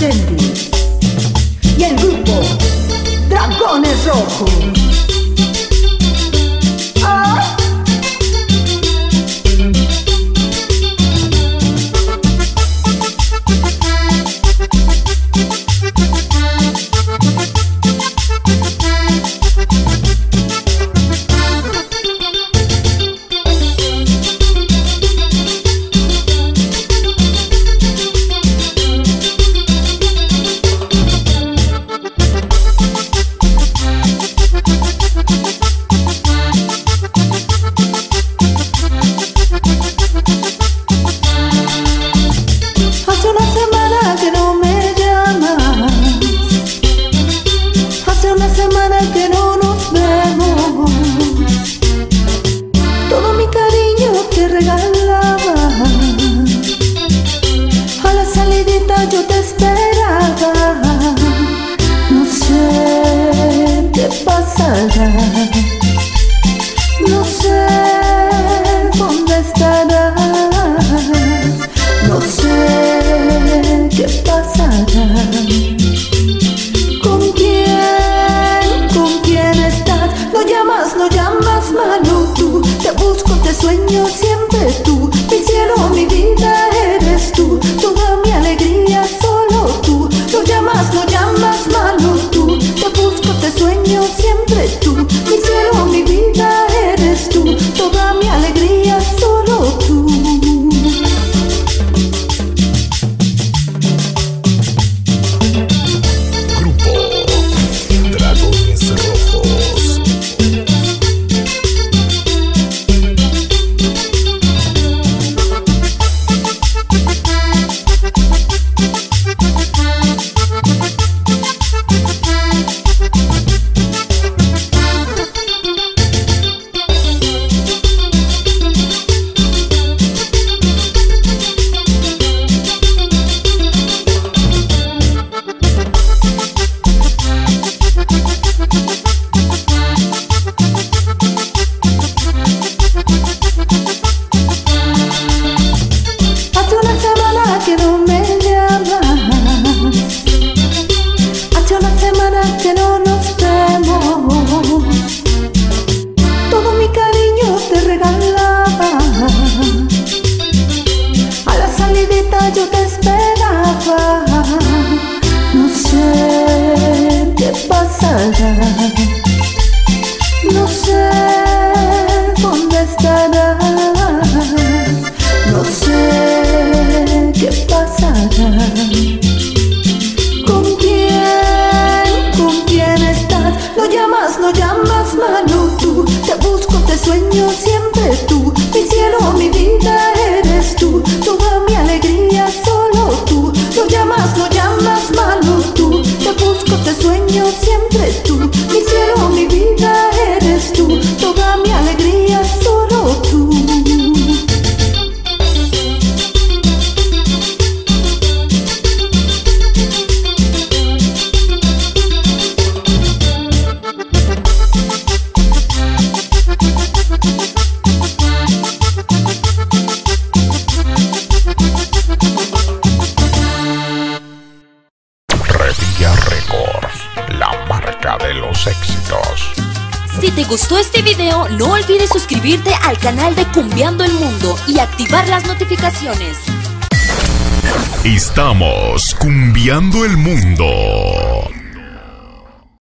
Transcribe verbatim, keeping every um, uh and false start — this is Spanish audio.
Resendiz y el grupo Dragones Rojos. ¡Ah! Yo te esperaba, no sé qué pasará, no sé dónde estarás, no sé qué pasará. ¿Con quién, con quién estás? No llamas, no llamas malo tú, te busco, te sueño siempre tú, mi cielo, mi vida eres tú, toda mi alegría solo tú. No llamas, no llamas malo tú, te busco, te sueño siempre tú, mi cielo, mi vida eres tú, toda mi alegría solo tú. Grupo Dragones Rojos. Que no nos vemos, todo mi cariño te regalaba, a la salidita yo te esperaba, no sé qué pasará, no sé dónde estarás, no sé qué pasará. No llamas, no llamas malo tú, te busco, te sueño siempre tú, mi cielo, mi vida eres tú, toda mi alegría solo tú. No llamas, no llamas malo tú, te busco, te sueño siempre tú, mi cielo, mi vida eres tú, toda mi alegría solo tú. De los éxitos. Si te gustó este video, no olvides suscribirte al canal de Cumbiando el Mundo y activar las notificaciones. Estamos cumbiando el mundo.